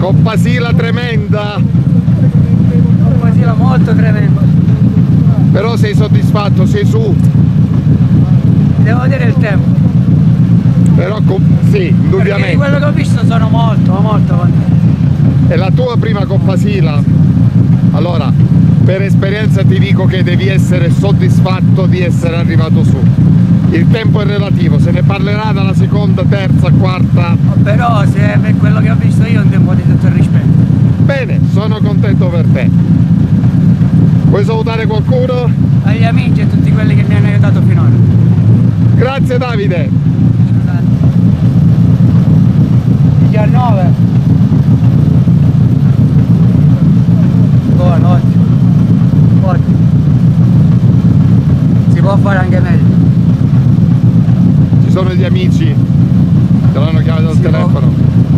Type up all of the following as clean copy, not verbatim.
Compasila tremenda. Compasila molto tremenda. Però sei soddisfatto, sei su. Devo dire il tempo. Però sì, indubbiamente. Perché di quello che ho visto sono molto contento. È la tua prima Compasila. Allora, per esperienza ti dico che devi essere soddisfatto di essere arrivato su. Il tempo è relativo, se ne parlerà dalla seconda, terza, quarta. Però se per quello che ho visto io è un tempo di tutto il rispetto. Bene, sono contento per te. Vuoi salutare qualcuno? Agli amici e tutti quelli che mi hanno aiutato finora. Grazie Davide. 19. Buono, ottimo. Ottimo. Si può fare anche meglio. Ci sono gli amici che l'hanno chiamato al telefono.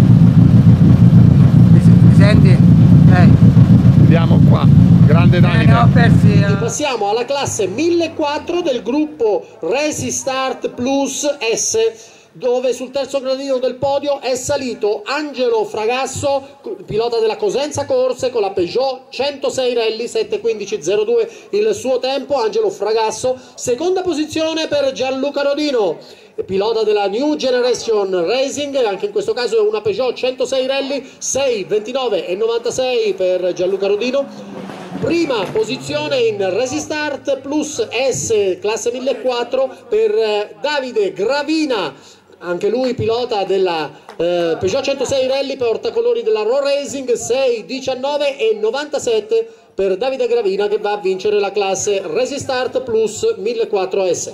Mi senti? Vediamo qua. Grande Davide. Ne ho persi. Passiamo alla classe 1004 del gruppo Resistart Plus S, dove sul terzo gradino del podio è salito Angelo Fragasso, pilota della Cosenza Corse con la Peugeot 106 Rally 71502 il suo tempo. Angelo Fragasso. Seconda posizione per Gianluca Rodino, pilota della New Generation Racing, anche in questo caso è una Peugeot 106 Rally 629 e 96 per Gianluca Rodino. Prima posizione in Resistart Plus S classe 1004 per Davide Gravina, anche lui pilota della Peugeot 106 Rally, portacolori della Raw Racing 6, 19 e 97 per Davide Gravina, che va a vincere la classe Resistart Plus 1004S.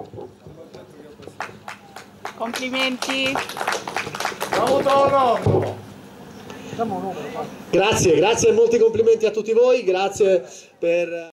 Complimenti. Grazie e molti complimenti a tutti voi, grazie per...